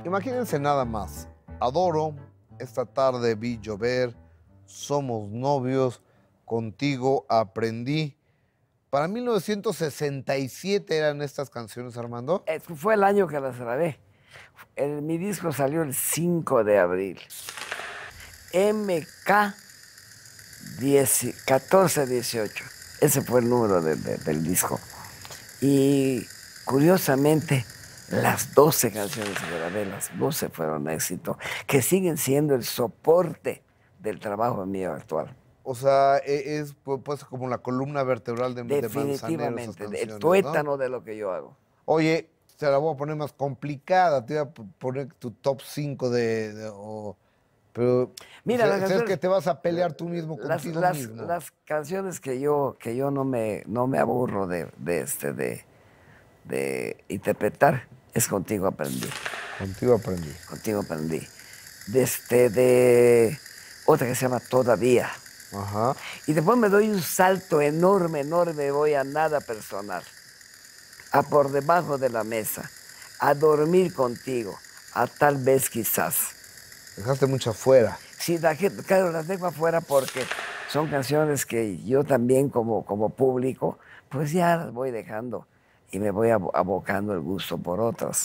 Imagínense nada más. Adoro, esta tarde vi llover, somos novios, contigo aprendí. Para 1967 eran estas canciones, Armando. Fue el año que las grabé. Mi disco salió el 5 de abril. MK 1418. Ese fue el número del disco. Y curiosamente, las 12 canciones que grabé, las 12 fueron éxito, que siguen siendo el soporte del trabajo mío actual. O sea, es pues como la columna vertebral de Manzanero, esas Definitivamente, canciones, el ¿no? tuétano de lo que yo hago. Oye, te la voy a poner más complicada, te voy a poner tu top 5 pero Mira, las ¿sabes canciones, que te vas a pelear tú mismo contigo mismo? las canciones que yo no me aburro de interpretar es Contigo aprendí. Contigo aprendí. Contigo aprendí. De otra que se llama Todavía. Ajá. Y después me doy un salto enorme, voy a Nada personal, a Por debajo de la mesa, a Dormir contigo, a Tal vez quizás. Dejaste mucho afuera. Sí, claro, las dejo afuera porque son canciones que yo también como público, pues ya las voy dejando y me voy abocando el gusto por otras.